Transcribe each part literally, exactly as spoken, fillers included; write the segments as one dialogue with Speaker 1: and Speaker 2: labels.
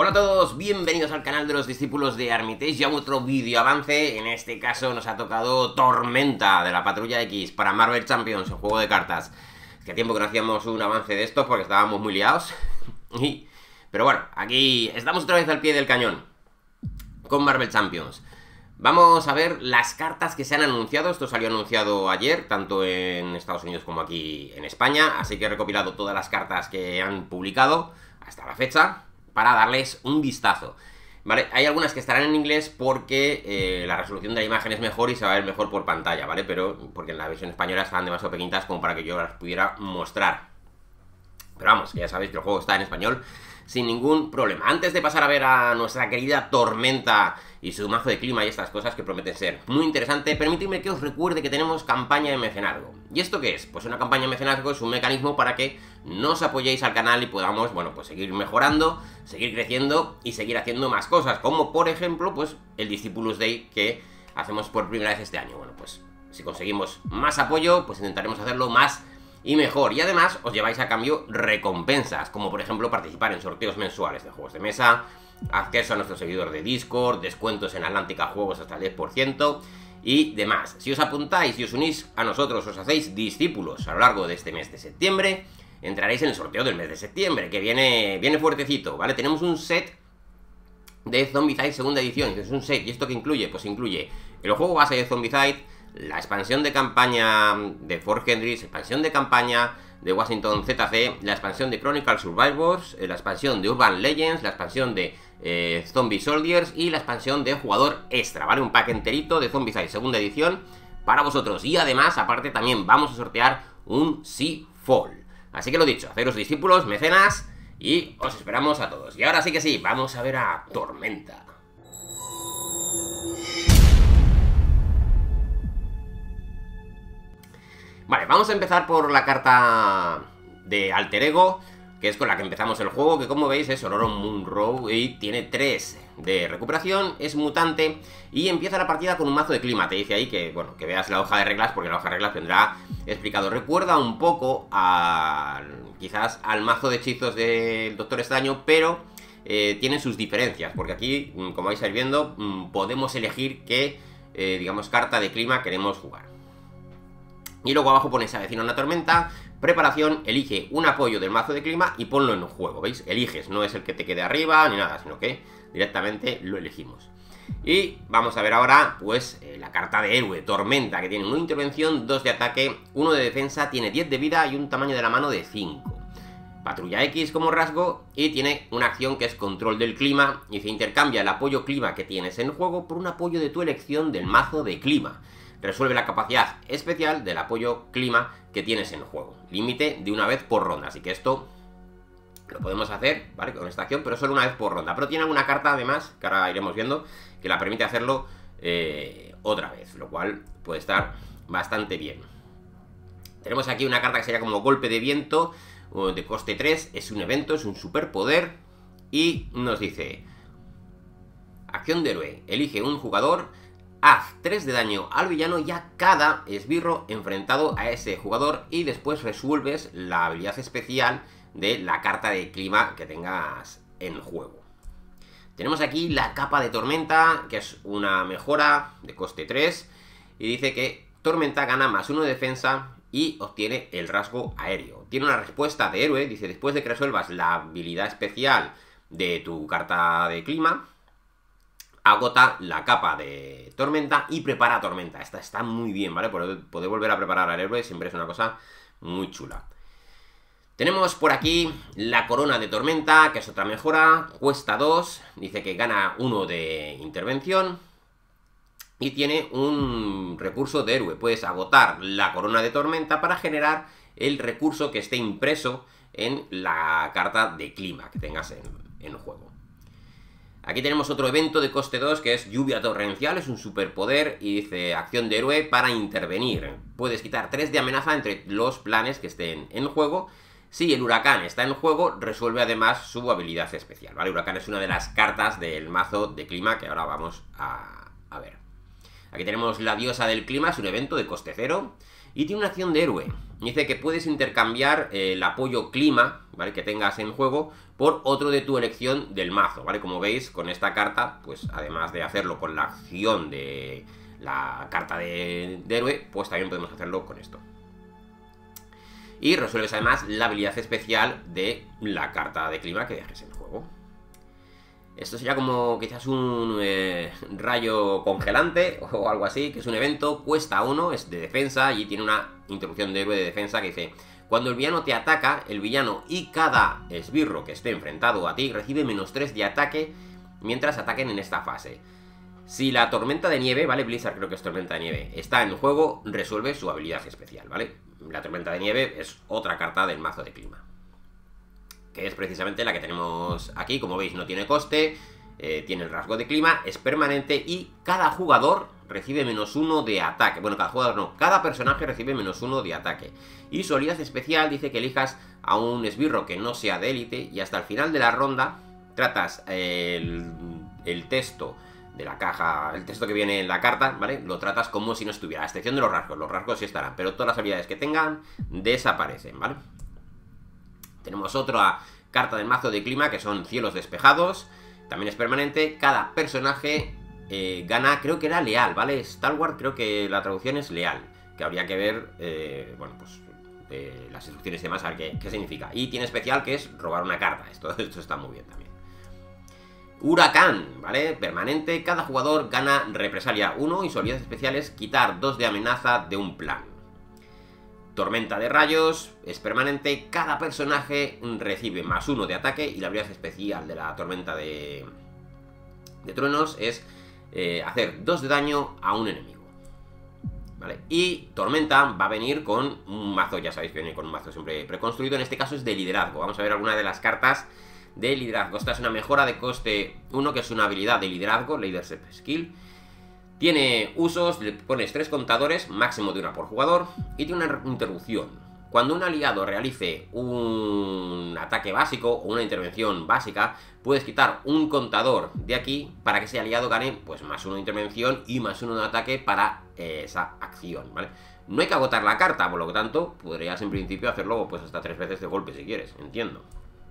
Speaker 1: Hola a todos, bienvenidos al canal de los discípulos de Armitage. Ya otro vídeo avance. En este caso nos ha tocado Tormenta de la Patrulla X para Marvel Champions, el juego de cartas. Hace tiempo que no hacíamos un avance de estos porque estábamos muy liados. y... Pero bueno, aquí estamos otra vez al pie del cañón con Marvel Champions. Vamos a ver las cartas que se han anunciado. Esto salió anunciado ayer, tanto en Estados Unidos como aquí en España. Así que he recopilado todas las cartas que han publicado hasta la fecha para darles un vistazo. Vale, hay algunas que estarán en inglés porque eh, la resolución de la imagen es mejor y se va a ver mejor por pantalla, ¿vale? Pero porque en la versión española están demasiado pequeñitas como para que yo las pudiera mostrar. Pero vamos, que ya sabéis que el juego está en español sin ningún problema. Antes de pasar a ver a nuestra querida Tormenta y su mazo de clima y estas cosas que prometen ser muy interesante, permitidme que os recuerde que tenemos campaña de mecenazgo. ¿Y esto qué es? Pues una campaña de mecenazgo es un mecanismo para que nos apoyéis al canal y podamos, bueno, pues seguir mejorando, seguir creciendo y seguir haciendo más cosas, como por ejemplo, pues el Discipulus Day que hacemos por primera vez este año. Bueno, pues si conseguimos más apoyo, pues intentaremos hacerlo más y mejor. Y además os lleváis a cambio recompensas, como por ejemplo participar en sorteos mensuales de juegos de mesa, acceso a nuestro servidor de Discord, descuentos en Atlántica Juegos hasta el diez por ciento y demás. Si os apuntáis y os unís a nosotros, os hacéis discípulos a lo largo de este mes de septiembre, entraréis en el sorteo del mes de septiembre, que viene, viene fuertecito, ¿vale? Tenemos un set de Zombicide segunda edición, que es un set, ¿y esto qué incluye? Pues incluye el juego base de Zombicide, la expansión de campaña de Fort Hendricks, expansión de campaña de Washington Z C, la expansión de Chronicle Survivors, la expansión de Urban Legends, la expansión de eh, Zombie Soldiers y la expansión de Jugador Extra, ¿vale? Un pack enterito de Zombicide segunda edición para vosotros. Y además, aparte, también vamos a sortear un Seafall. Así que lo dicho, haceros discípulos, mecenas, y os esperamos a todos. Y ahora sí que sí, vamos a ver a Tormenta. Vale, vamos a empezar por la carta de Alter Ego, que es con la que empezamos el juego, que como veis es Ororon Munro y tiene tres de recuperación, es mutante y empieza la partida con un mazo de clima. Te dice ahí que, bueno, que veas la hoja de reglas, porque la hoja de reglas vendrá explicado. Recuerda un poco a, quizás al mazo de hechizos del Doctor Extraño, pero eh, tiene sus diferencias, porque aquí, como vais a ir viendo, podemos elegir qué, eh, digamos, carta de clima queremos jugar. Y luego abajo pone se avecina una tormenta, preparación, elige un apoyo del mazo de clima y ponlo en juego, ¿veis? Eliges, no es el que te quede arriba ni nada, sino que directamente lo elegimos. Y vamos a ver ahora, pues, eh, la carta de héroe, Tormenta, que tiene una intervención, dos de ataque, uno de defensa, tiene diez de vida y un tamaño de la mano de cinco. Patrulla X como rasgo y tiene una acción que es control del clima y se intercambia el apoyo clima que tienes en juego por un apoyo de tu elección del mazo de clima. Resuelve la capacidad especial del apoyo clima que tienes en juego. Límite de una vez por ronda. Así que esto lo podemos hacer, ¿vale? Con esta acción, pero solo una vez por ronda. Pero tiene una carta además, que ahora iremos viendo, que la permite hacerlo eh, otra vez. Lo cual puede estar bastante bien. Tenemos aquí una carta que sería como golpe de viento, de coste tres. Es un evento, es un superpoder. Y nos dice: acción de héroe. Elige un jugador. Haz tres de daño al villano y a cada esbirro enfrentado a ese jugador y después resuelves la habilidad especial de la carta de clima que tengas en juego. Tenemos aquí la capa de Tormenta, que es una mejora de coste tres y dice que Tormenta gana más uno de defensa y obtiene el rasgo aéreo. Tiene una respuesta de héroe, dice después de que resuelvas la habilidad especial de tu carta de clima, agota la capa de Tormenta y prepara Tormenta. Esta está muy bien, ¿vale? Poder, poder volver a preparar al héroe siempre es una cosa muy chula. Tenemos por aquí la corona de Tormenta, que es otra mejora, cuesta dos, dice que gana uno de intervención y tiene un recurso de héroe. Puedes agotar la corona de Tormenta para generar el recurso que esté impreso en la carta de clima que tengas en, en juego. Aquí tenemos otro evento de coste dos que es lluvia torrencial, es un superpoder y dice acción de héroe para intervenir. Puedes quitar tres de amenaza entre los planes que estén en juego. Si el huracán está en juego, resuelve además su habilidad especial, ¿vale? Huracán es una de las cartas del mazo de clima que ahora vamos a, a ver. Aquí tenemos la diosa del clima, es un evento de coste cero y tiene una acción de héroe. dice que puedes intercambiar eh, el apoyo clima, ¿vale? Que tengas en juego por otro de tu elección del mazo, ¿vale? Como veis, con esta carta, pues además de hacerlo con la acción de la carta de, de héroe, pues también podemos hacerlo con esto. Y resuelves además la habilidad especial de la carta de clima que dejes en juego. Esto sería como quizás un eh, rayo congelante o algo así, que es un evento, cuesta uno, es de defensa y tiene una introducción de héroe de defensa que dice: cuando el villano te ataca, el villano y cada esbirro que esté enfrentado a ti recibe menos tres de ataque mientras ataquen en esta fase. Si la tormenta de nieve, ¿vale? Blizzard creo que es tormenta de nieve, está en juego, resuelve su habilidad especial, ¿vale? La tormenta de nieve es otra carta del mazo de clima, que es precisamente la que tenemos aquí. Como veis, no tiene coste, eh, tiene el rasgo de clima, es permanente y cada jugador recibe menos uno de ataque. Bueno, cada jugador no, cada personaje recibe menos uno de ataque. Y su habilidad especial dice que elijas a un esbirro que no sea de élite y hasta el final de la ronda tratas el, el texto de la caja, el texto que viene en la carta, ¿vale? Lo tratas como si no estuviera, a excepción de los rasgos. Los rasgos sí estarán, pero todas las habilidades que tengan desaparecen, ¿vale? Tenemos otra carta del mazo de clima que son cielos despejados. También es permanente. Cada personaje eh, gana, creo que era leal, ¿vale? Stalwart, creo que la traducción es leal. Que habría que ver, eh, bueno, pues eh, las instrucciones y demás, a ver qué, qué significa. Y tiene especial que es robar una carta. Esto, esto está muy bien también. Huracán, ¿vale? Permanente. Cada jugador gana represalia uno y su habilidad especial es quitar dos de amenaza de un plan. Tormenta de rayos, es permanente, cada personaje recibe más uno de ataque y la habilidad especial de la tormenta de, de truenos es eh, hacer dos de daño a un enemigo, ¿vale? Y tormenta va a venir con un mazo, ya sabéis que viene con un mazo siempre preconstruido, en este caso es de liderazgo. Vamos a ver alguna de las cartas de liderazgo. Esta es una mejora de coste uno, que es una habilidad de liderazgo, Leadership Skill. Tiene usos, le pones tres contadores, máximo de una por jugador, y tiene una interrupción. Cuando un aliado realice un ataque básico o una intervención básica, puedes quitar un contador de aquí para que ese aliado gane pues más uno de intervención y más uno de ataque para eh, esa acción, ¿vale? No hay que agotar la carta, por lo tanto, podrías en principio hacerlo pues hasta tres veces de golpe si quieres, entiendo.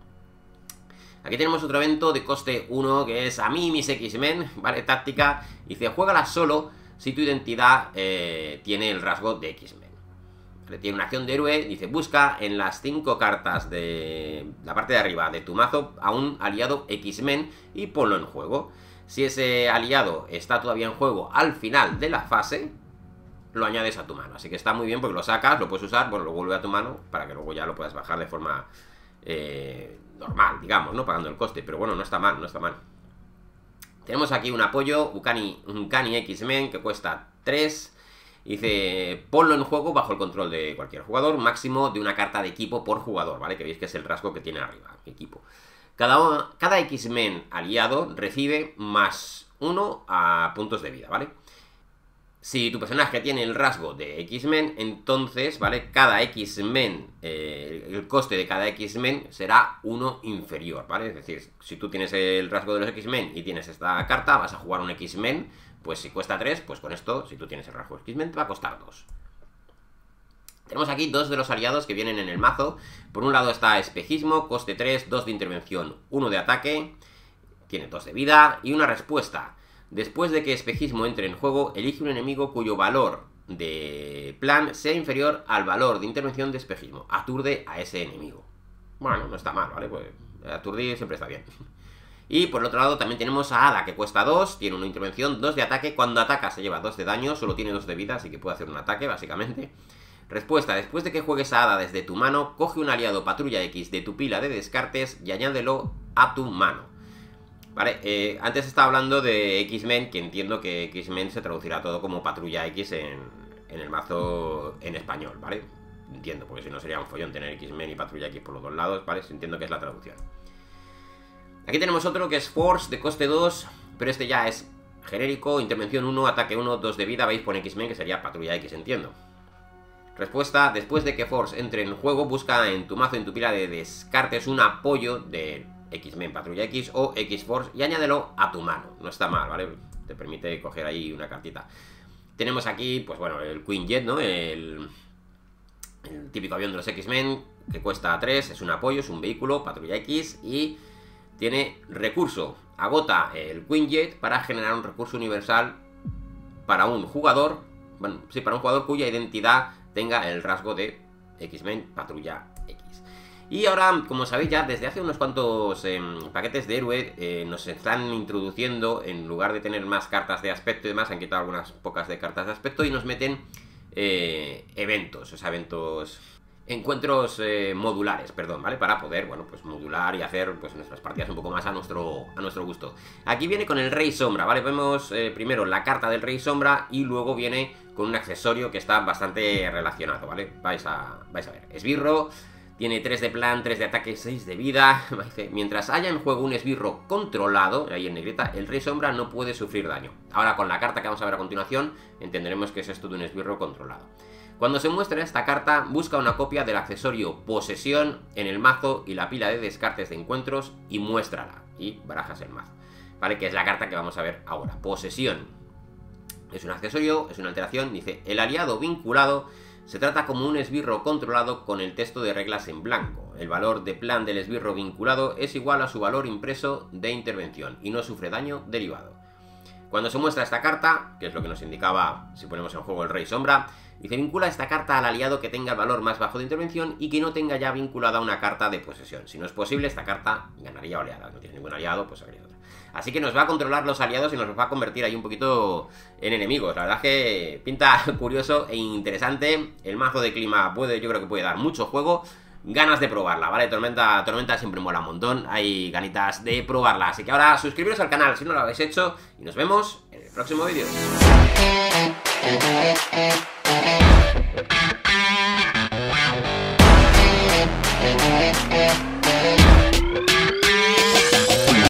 Speaker 1: Aquí tenemos otro evento de coste uno que es a mí mis X-Men, ¿vale? Táctica. Dice, juégala solo si tu identidad eh, tiene el rasgo de X-Men. ¿Vale? Tiene una acción de héroe. Dice, busca en las cinco cartas de la parte de arriba de tu mazo a un aliado X-Men y ponlo en juego. Si ese aliado está todavía en juego al final de la fase, lo añades a tu mano. Así que está muy bien porque lo sacas, lo puedes usar, bueno, lo vuelve a tu mano para que luego ya lo puedas bajar de forma eh, normal, digamos, ¿no? Pagando el coste. Pero bueno, no está mal, no está mal. Tenemos aquí un apoyo, Uncanny, Uncanny X-Men, que cuesta tres. Dice, ponlo en juego bajo el control de cualquier jugador, máximo de una carta de equipo por jugador, ¿vale? Que veis que es el rasgo que tiene arriba, equipo. Cada, cada X-Men aliado recibe más uno a puntos de vida, ¿vale? Si tu personaje tiene el rasgo de X-Men, entonces, ¿vale? Cada X-Men, eh, el coste de cada X-Men será uno inferior, ¿vale? Es decir, si tú tienes el rasgo de los X-Men y tienes esta carta, vas a jugar un X-Men, pues si cuesta tres, pues con esto, si tú tienes el rasgo de X-Men, te va a costar dos. Tenemos aquí dos de los aliados que vienen en el mazo. Por un lado está Espejismo, coste tres, dos de intervención, uno de ataque, tiene dos de vida y una respuesta. Después de que Espejismo entre en juego, elige un enemigo cuyo valor de plan sea inferior al valor de intervención de Espejismo. Aturde a ese enemigo. Bueno, no está mal, ¿vale? Pues aturdir siempre está bien. Y por el otro lado también tenemos a Hada, que cuesta dos, tiene una intervención, dos de ataque. Cuando ataca se lleva dos de daño, solo tiene dos de vida, así que puede hacer un ataque, básicamente. Respuesta, después de que juegues a Hada desde tu mano, coge un aliado Patrulla X de tu pila de descartes y añádelo a tu mano. Vale, eh, antes estaba hablando de X-Men, que entiendo que X-Men se traducirá todo como Patrulla X en, en el mazo en español, ¿vale? Entiendo, porque si no sería un follón tener X-Men y Patrulla X por los dos lados, ¿vale? Entiendo que es la traducción. Aquí tenemos otro que es Force, de coste dos, pero este ya es genérico, intervención uno, ataque uno, dos de vida, veis, pone X-Men, que sería Patrulla X, entiendo. Respuesta, después de que Force entre en juego, busca en tu mazo, en tu pila de descartes, un apoyo de X-Men Patrulla X o X-Force y añádelo a tu mano. No está mal, ¿vale? Te permite coger ahí una cartita. Tenemos aquí, pues bueno, el Queen Jet, ¿no? El, el típico avión de los X-Men, que cuesta tres, es un apoyo, es un vehículo, patrulla X, y tiene recurso. Agota el Quinjet para generar un recurso universal para un jugador, bueno, sí, para un jugador cuya identidad tenga el rasgo de X-Men Patrulla X. Y ahora, como sabéis ya, desde hace unos cuantos eh, paquetes de héroe eh, nos están introduciendo, en lugar de tener más cartas de aspecto y demás, han quitado algunas pocas de cartas de aspecto y nos meten eh, eventos, o sea, eventos... Encuentros eh, modulares, perdón, ¿vale? Para poder, bueno, pues modular y hacer pues nuestras partidas un poco más a nuestro, a nuestro gusto. Aquí viene con el Rey Sombra, ¿vale? Vemos eh, primero la carta del Rey Sombra y luego viene con un accesorio que está bastante relacionado, ¿vale? Vais a, vais a ver. Esbirro, tiene tres de plan, tres de ataque, seis de vida. Mientras haya en juego un esbirro controlado, ahí en negrita, el Rey Sombra no puede sufrir daño. Ahora con la carta que vamos a ver a continuación, entenderemos que es esto de un esbirro controlado. Cuando se muestra esta carta, busca una copia del accesorio Posesión en el mazo y la pila de descartes de encuentros y muéstrala. Y barajas el mazo, ¿vale? Que es la carta que vamos a ver ahora. Posesión. Es un accesorio, es una alteración. Dice, el aliado vinculado se trata como un esbirro controlado con el texto de reglas en blanco. El valor de plan del esbirro vinculado es igual a su valor impreso de intervención y no sufre daño derivado. Cuando se muestra esta carta, que es lo que nos indicaba si ponemos en juego el Rey Sombra, dice, vincula esta carta al aliado que tenga el valor más bajo de intervención y que no tenga ya vinculada una carta de posesión. Si no es posible, esta carta ganaría oleadas. No tiene ningún aliado, pues habría otra. Así que nos va a controlar los aliados y nos va a convertir ahí un poquito en enemigos. La verdad es que pinta curioso e interesante. El mazo de clima puede, yo creo que puede dar mucho juego. Ganas de probarla, ¿vale? Tormenta, Tormenta siempre mola un montón. Hay ganitas de probarla. Así que ahora suscribiros al canal si no lo habéis hecho. Y nos vemos en el próximo vídeo.
Speaker 2: We'll be right back.